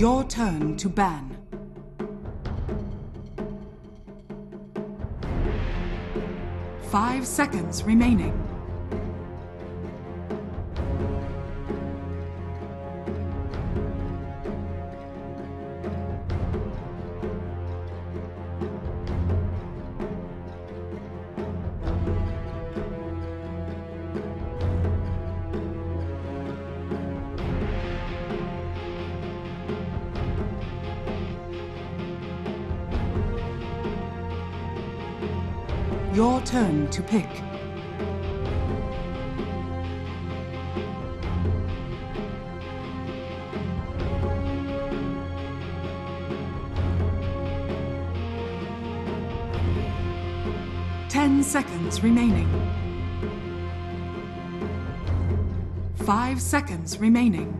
Your turn to ban. Five seconds remaining. Your turn to pick. Ten seconds remaining. 5 seconds remaining.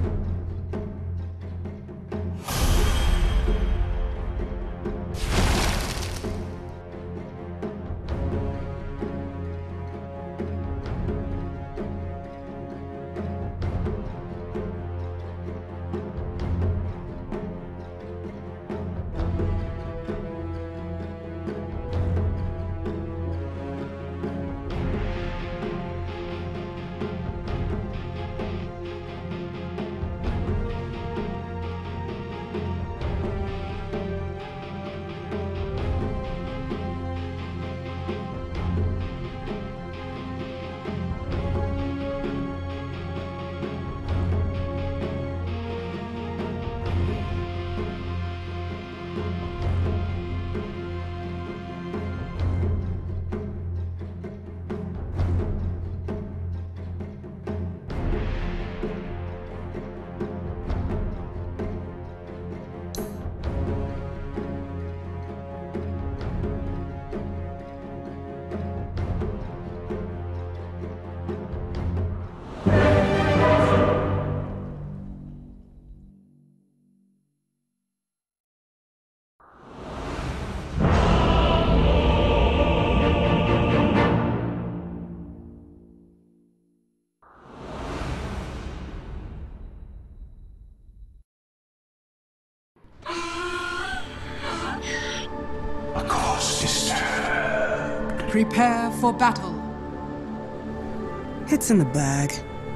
Prepare for battle. It's in the bag.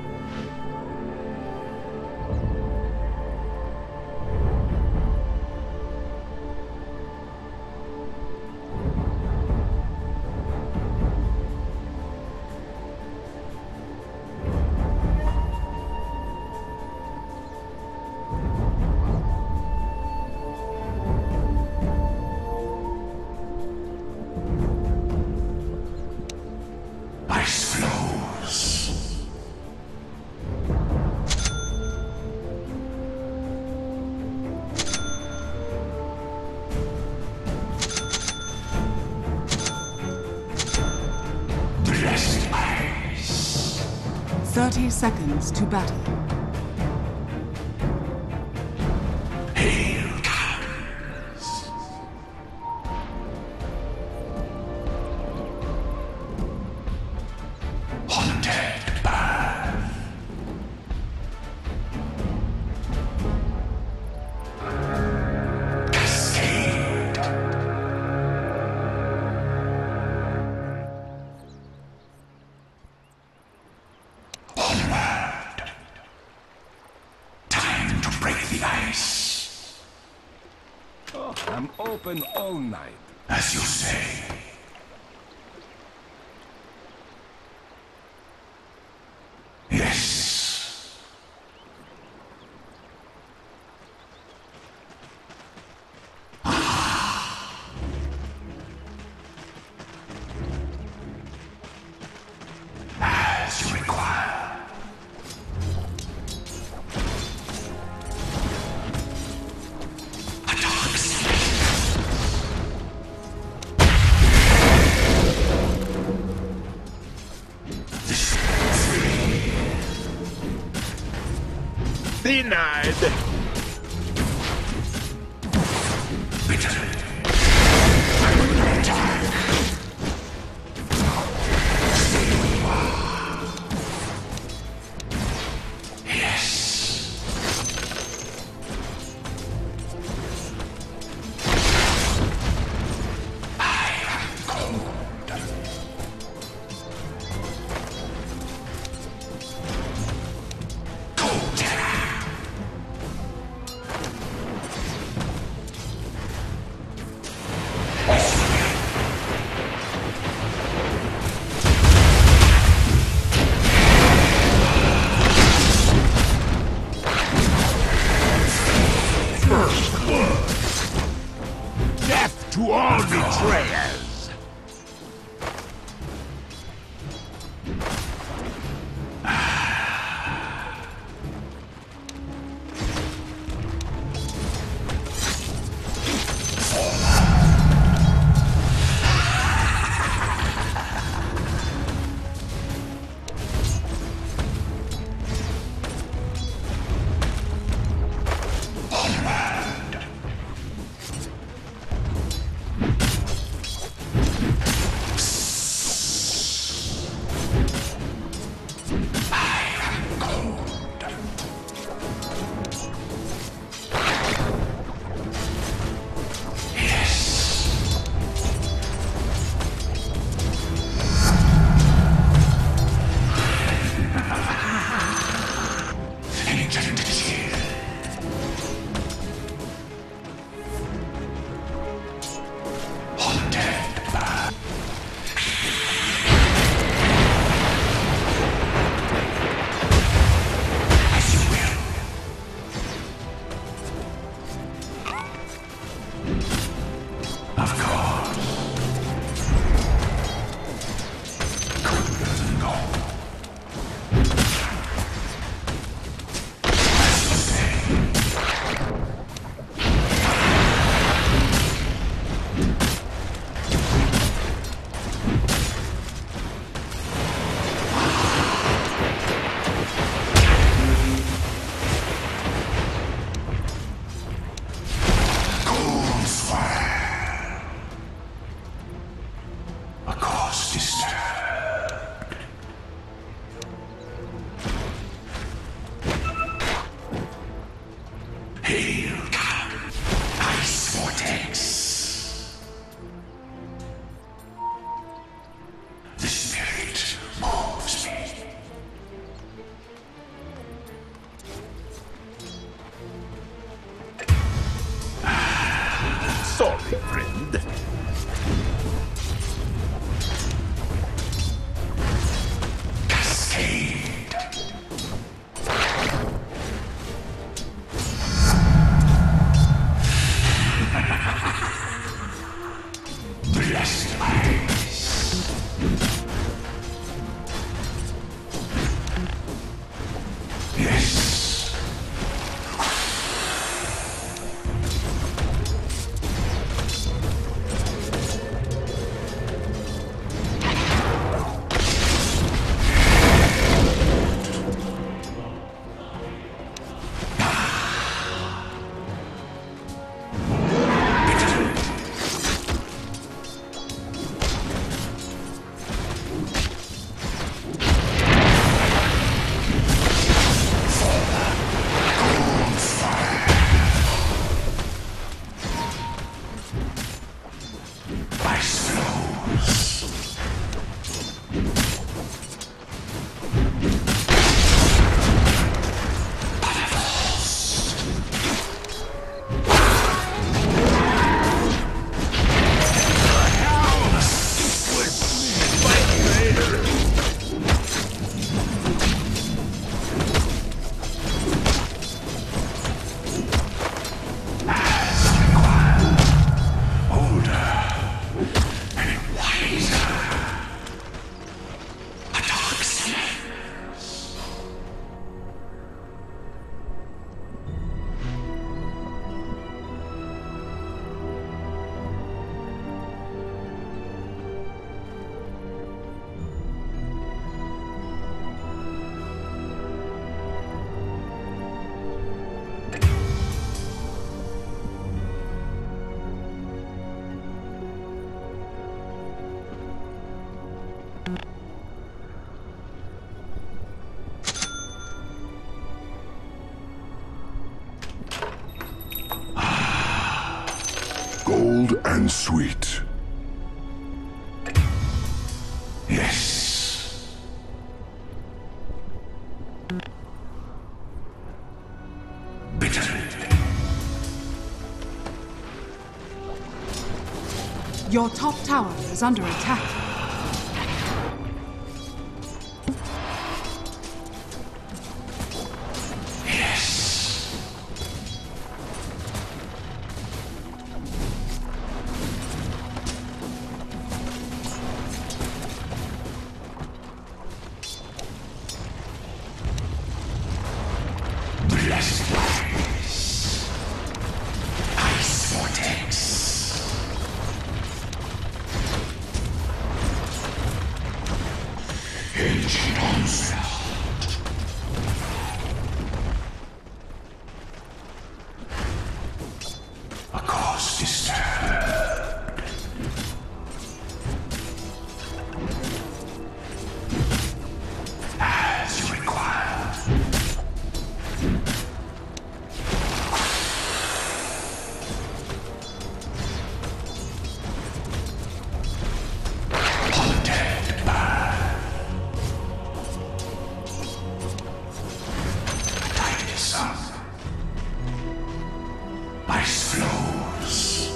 Ice flows. Blessed ice. 30 seconds to battle. Hail comes. Haunted path. Cascade. Onward. Time to break the ice. Oh, I'm open all night. As you say. Yes. As you require. A dark space. This is free. Denied. Bitter. I will attack. Stay where you are. Yes. Ancient chill. Haunted by as you will. Of course. Cooler than gold. As you say. Gold's fire. A cause disturbed. Hail, come, Ice Vortex. The spirit moves me. Sorry, friend. Cascade. Blessed eyes. Yes. Ice flows. Older and wiser. A dark sense. Gold and sweet. Yes. Bitter. Your top tower is under attack. Yes. Blessed eyes. Ice Vortex. Ancient onslaught. A cause disturbed. As you require. up. Ice flows.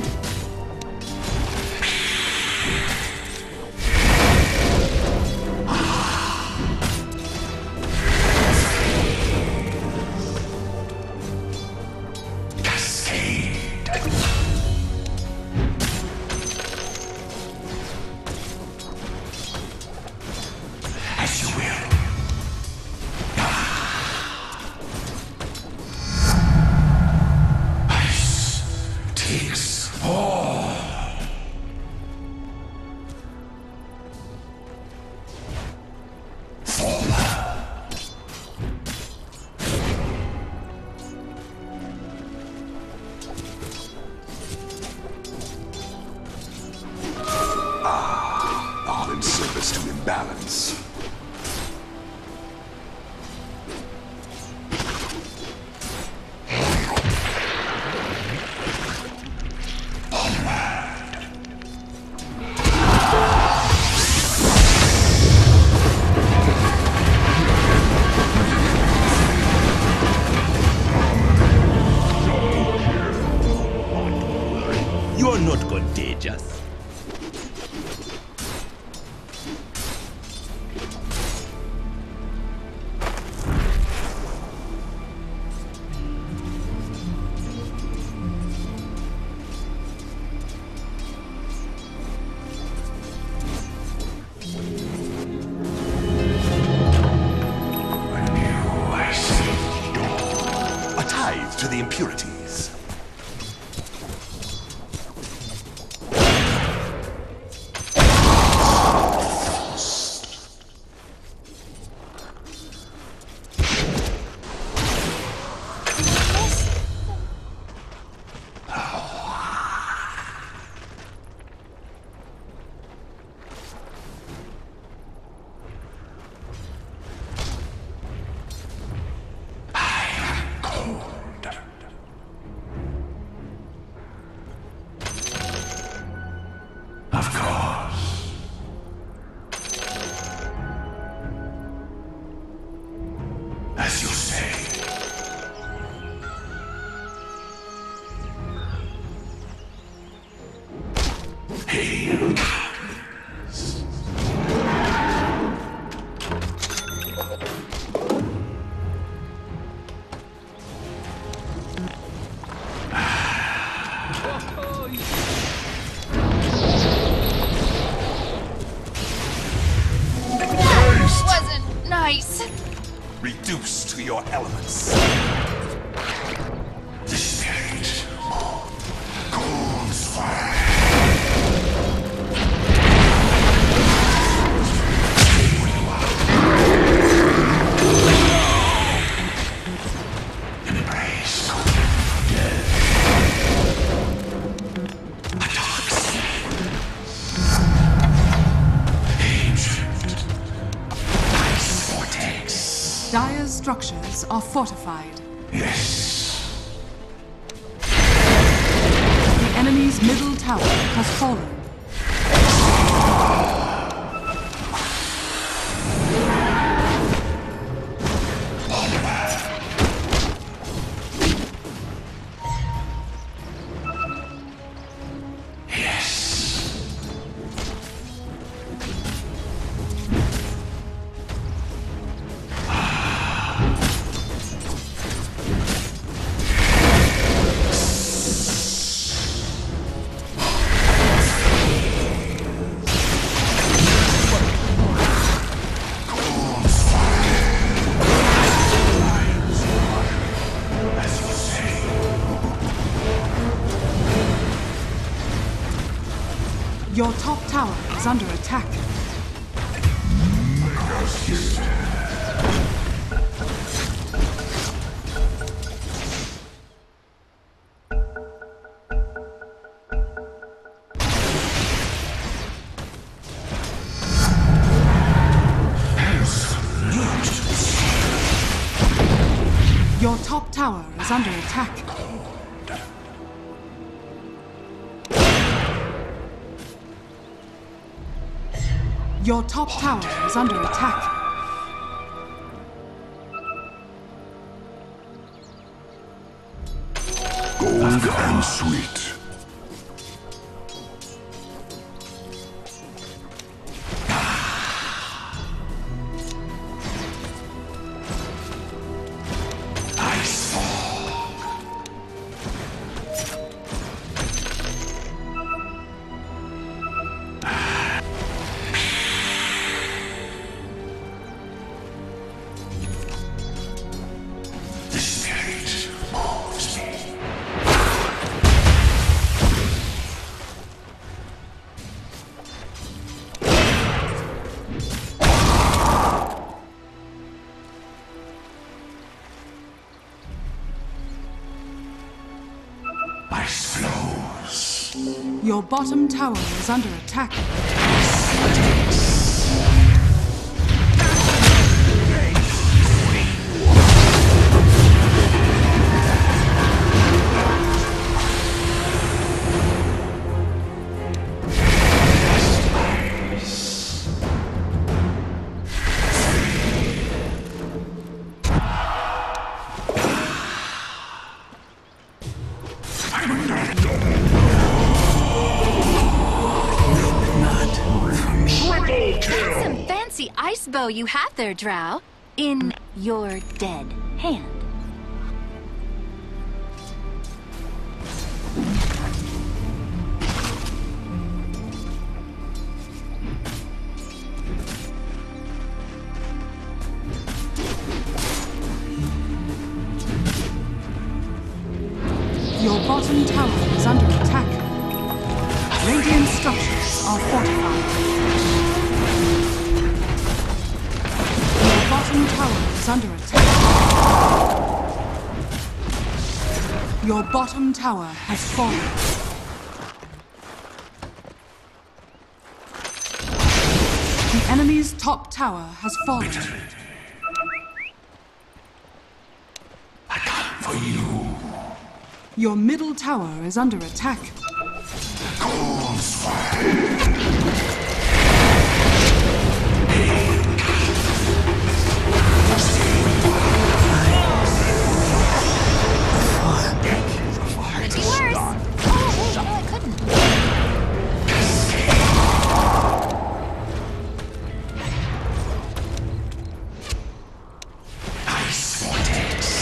Cascade. As you will. Takes all. All in service to imbalance. You're not contagious. A tithe to the impurities. Of course. As you say. Hail comes. Wasn't nice. Reduced to your elements. The spirit calls fire. Embrace death. A dark Ancient Ice Vortex. Dire's structures are fortified. Yes. The enemy's middle tower has fallen. Yes. As you say. Your top tower is under attack. Your top tower is under attack. Your top tower is under attack. Gold and sweet. Ice fog. The spirit moves me. Ice flows. Your bottom tower is under attack. That's some fancy ice bow you have there, Drow. In your dead hand. Your bottom tower is under attack. Radiant structures are fortified. Your bottom tower is under attack. Your bottom tower has fallen. The enemy's top tower has fallen. I come for you. Your middle tower is under attack. Cold sword. Could be worse. Oh, I couldn't. Ice Vortex.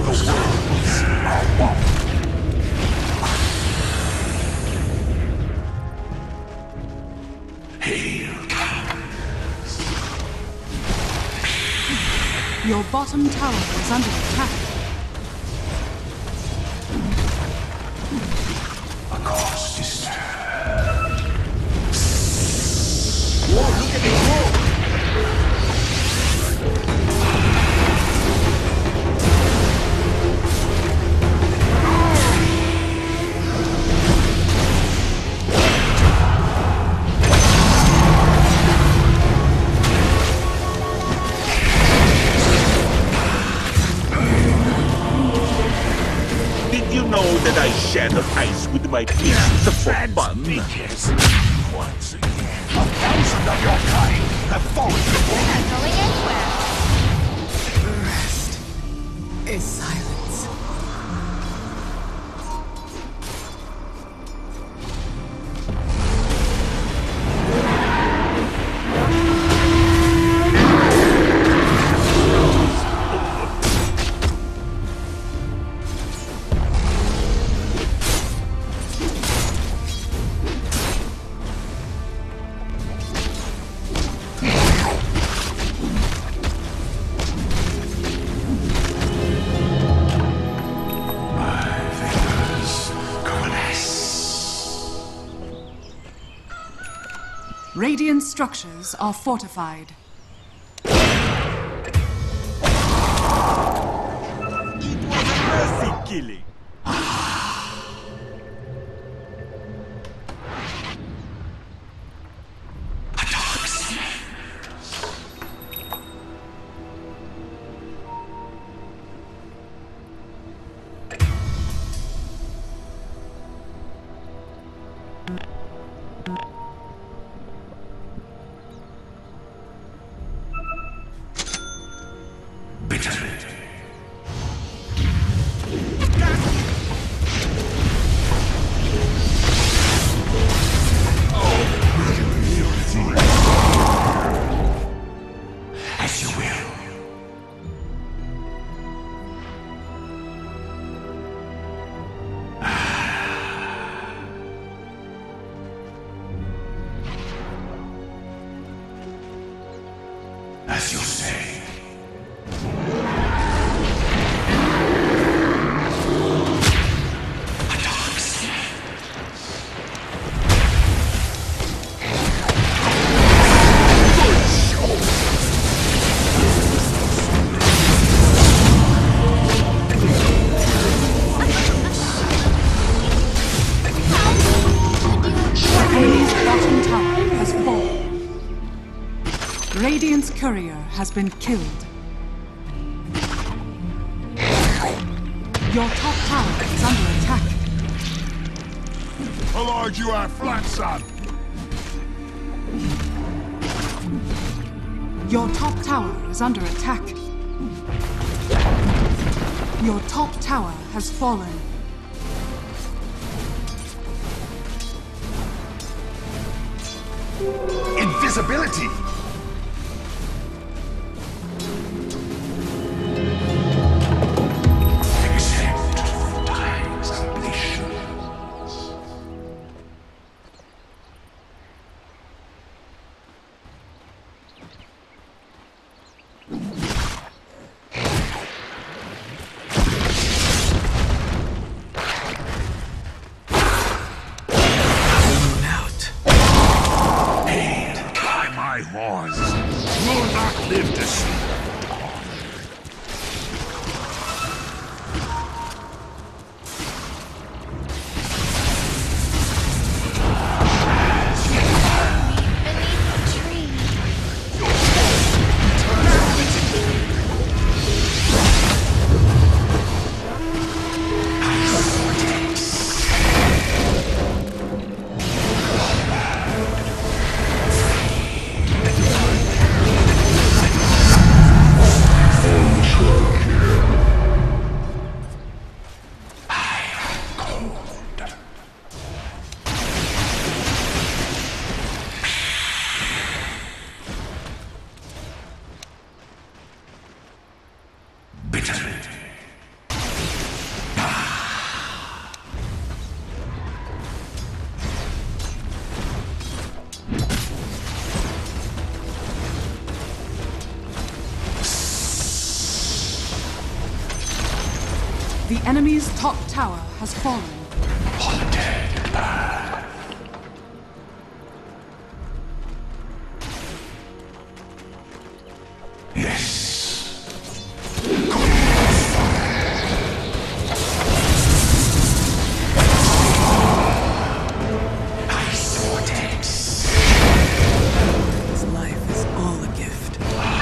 Your bottom tower is under attack. A cause disturbed. Whoa, look at this wall! Did you know that I shatter ice with my fists for fun? Because once again, 1,000 of your kind have fallen before me. Not going anywhere. Rest is silence. Radiant structures are fortified. It was a mercy killing. As you will. As you say. A dark snake. Enemy's bottom tower has fallen. Radiant's courier has been killed. Your top tower is under attack. Allard, you are flat, son. Your top tower is under attack. Your top tower has fallen. Invisibility! Accept time's ambitions. Out. Paid by my The enemy's top tower has fallen. Ice Vortex. His life is all a gift.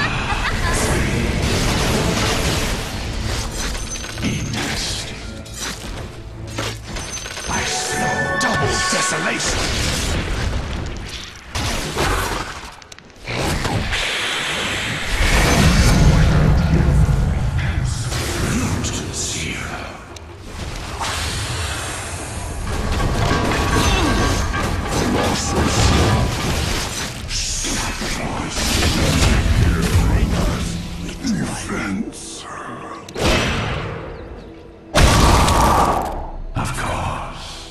Double desolation. Defense. Of course.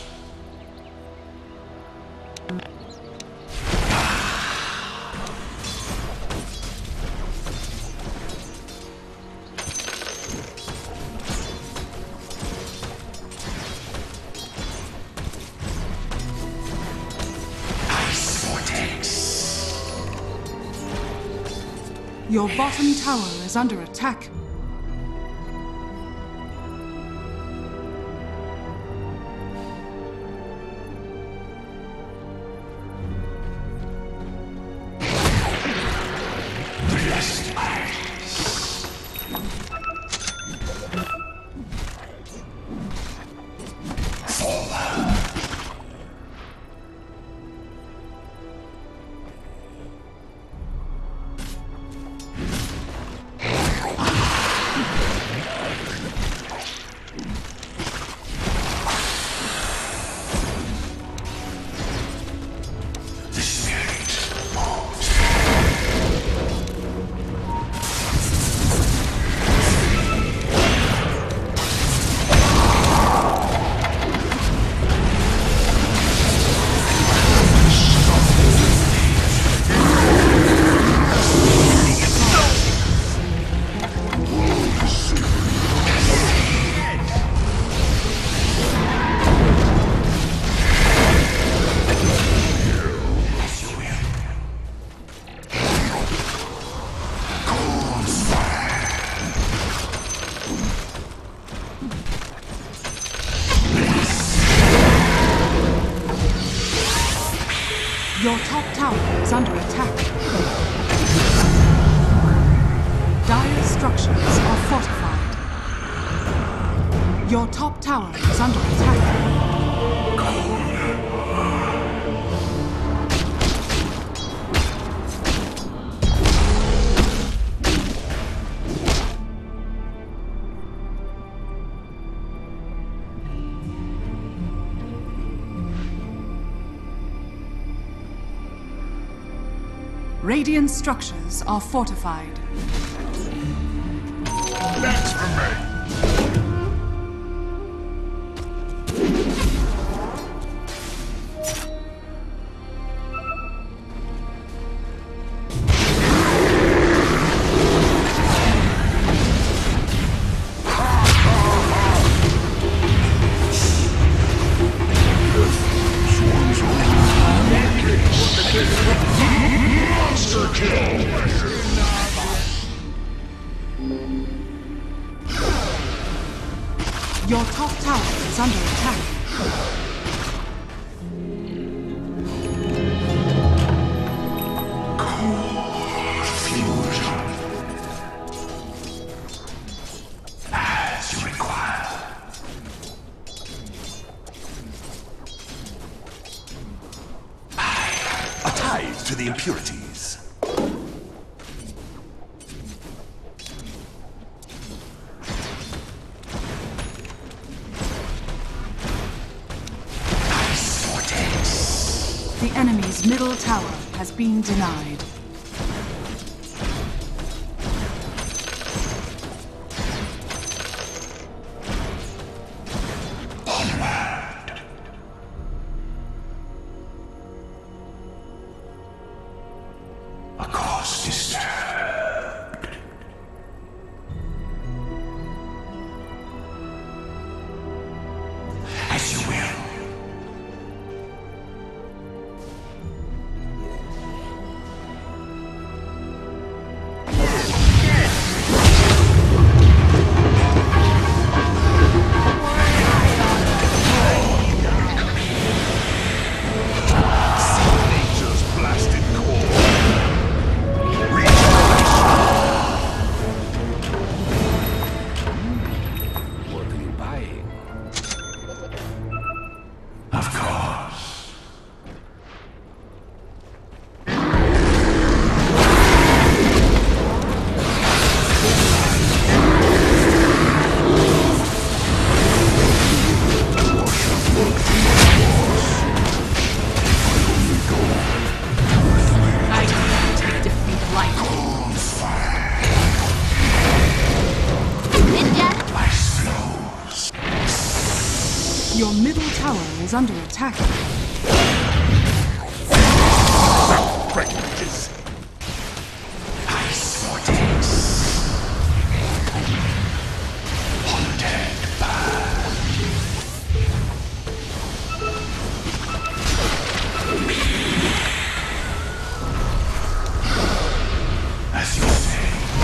Ice Vortex. Your bottom tower is under attack. Blessed ice. Fallout. The spirit moves. Your top tower is under attack. Dire structures are fortified. Your top tower is under attack. Radiant structures are fortified. That's for me. Monster kill! Your top tower is under attack. As you require. A tithe to the impurities. Ice Vortex. The enemy's middle tower has been denied. Onward. A course disturbed. Your middle tower is under attack. Outrageous! Ice Vortex! Haunted as you say.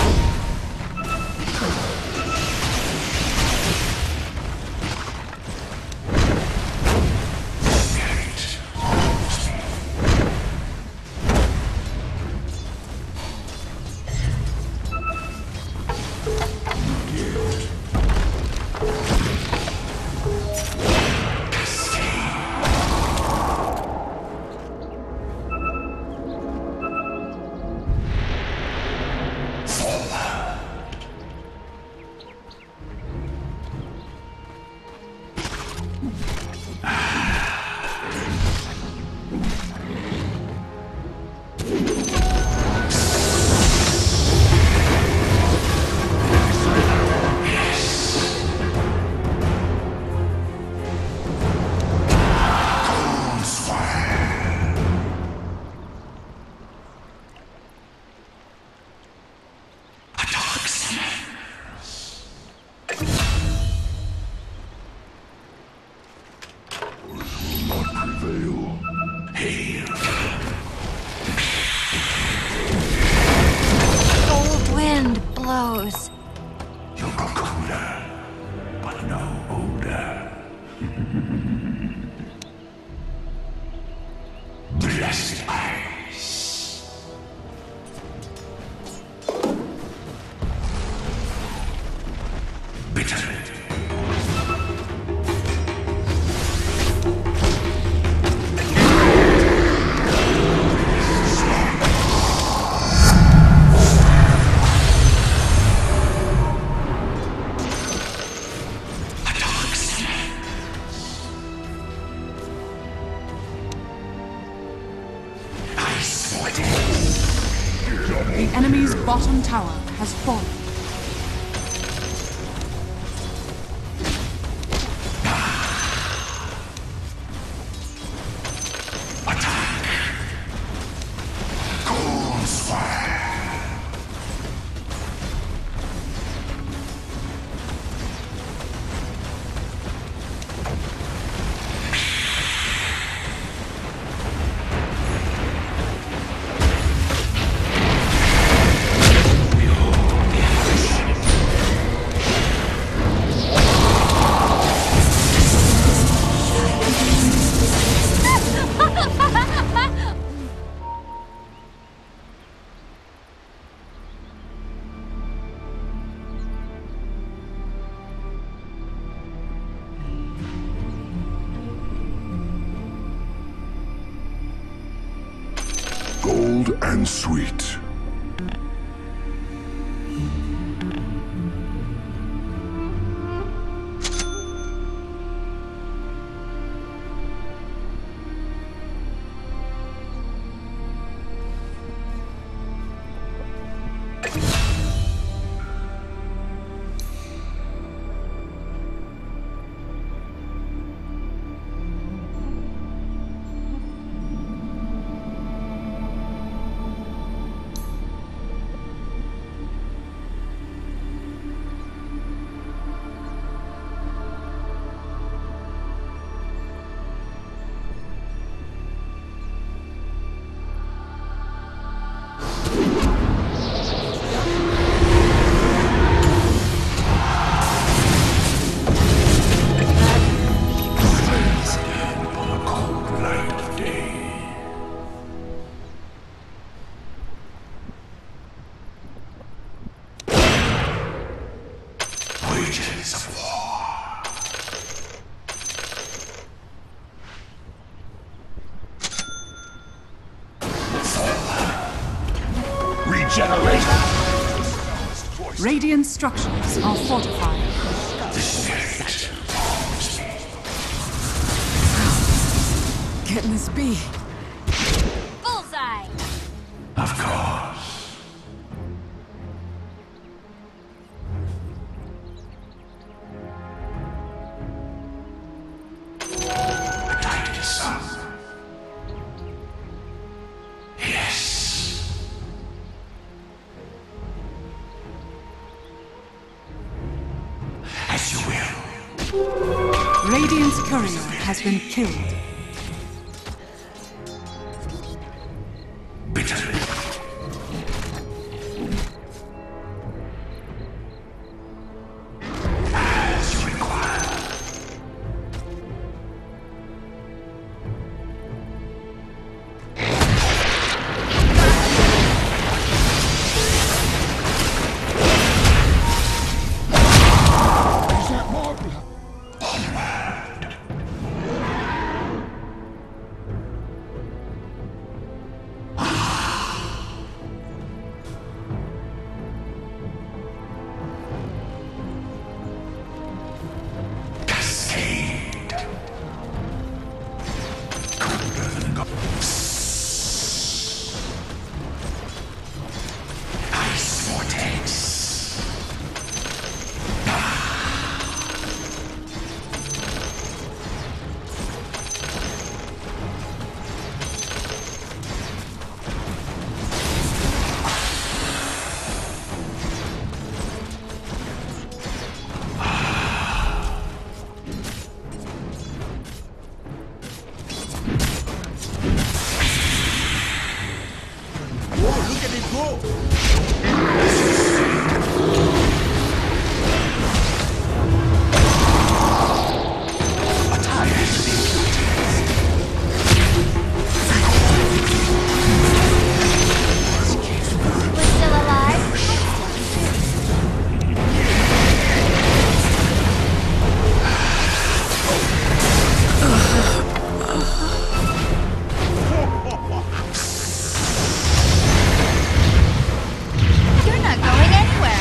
Cold wind blows. You're a cooler, but no odor. Blessed ice. Bitter. The enemy's bottom tower has fallen. Gold and sweet. Regeneration! Radiant structures are fortified. The spirit owns me. Can this be? Bullseye! Of course. Radiant's courier has been killed. Bitterly. As you require. Is that more blood? Cascade. Colder than gods. Ice Vortex. We're still alive? You're not going anywhere.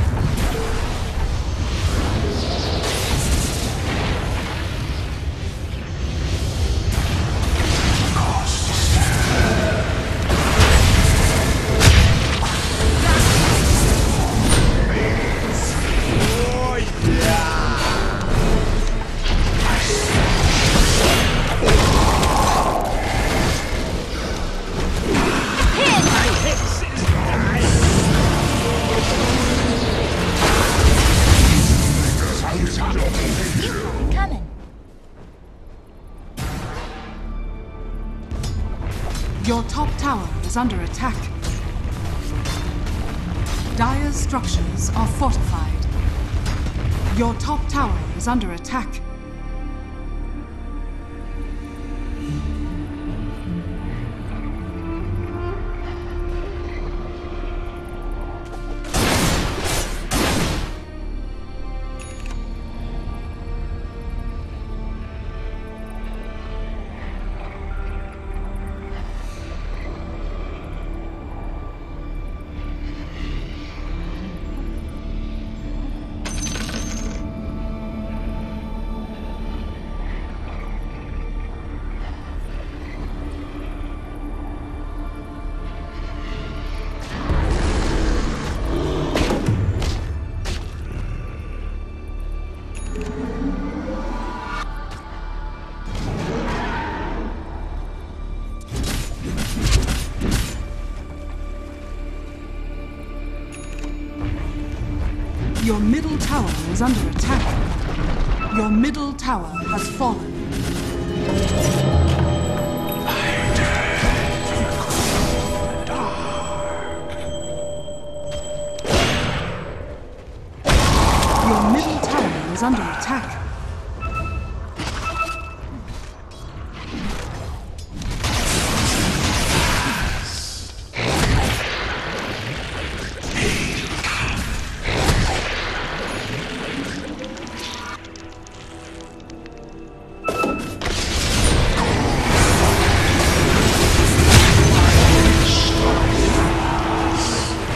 Coming. Your top tower is under attack. Dire's structures are fortified. Your top tower is under attack. Your middle tower is under attack. Your middle tower has fallen. Your middle tower is under attack.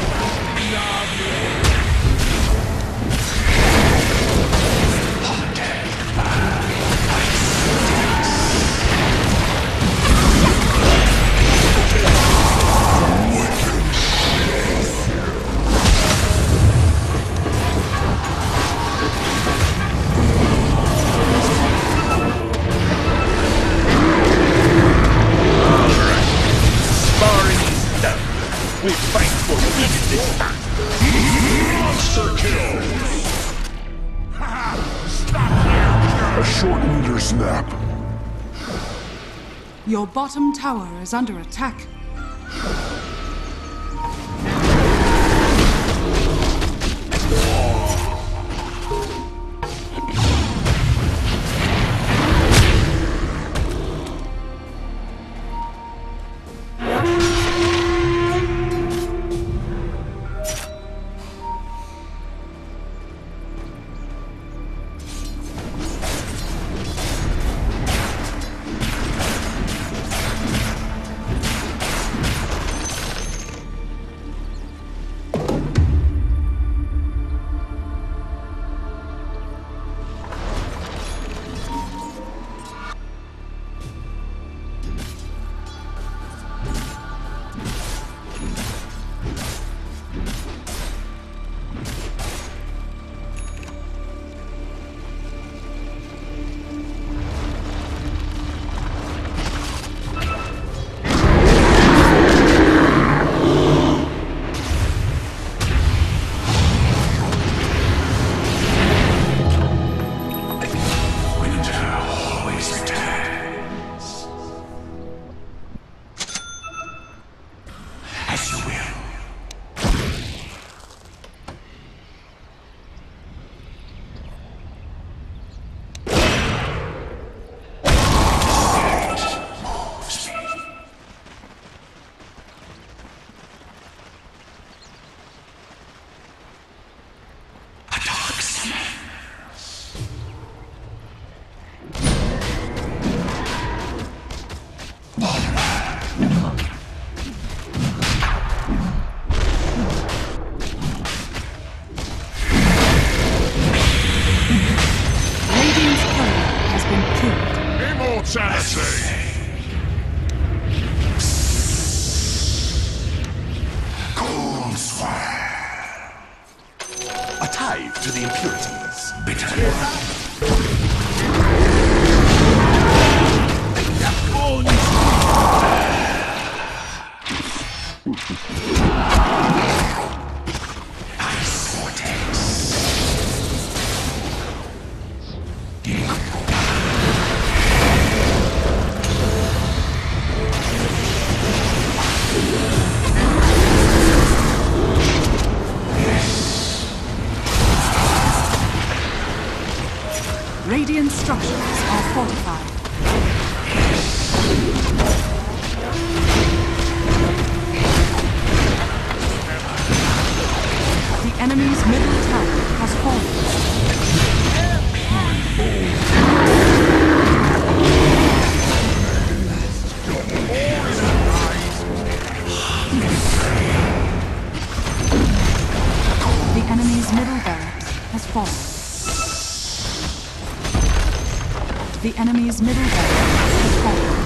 Vortex. A short leader's nap. Your bottom tower is under attack. A tithe to the impurities. Bitter. Ice Vortex. Radiant structures are fortified. The enemy's middle tower has fallen. The enemy's middle barracks has fallen. The enemy's middle barracks has fallen.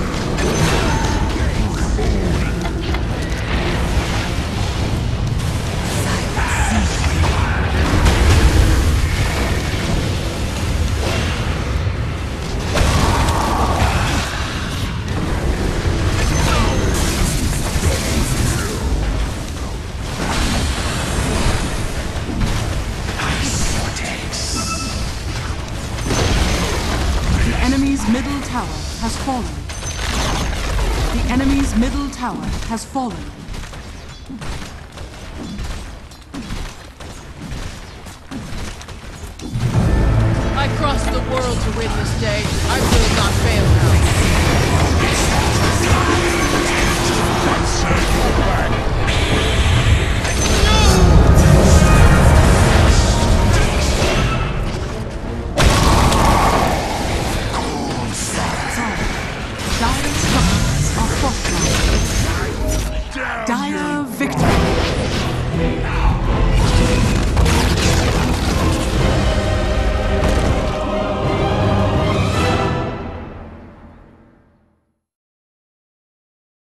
Middle tower has fallen. The enemy's middle tower has fallen. I crossed the world to win this day. I will not fail now.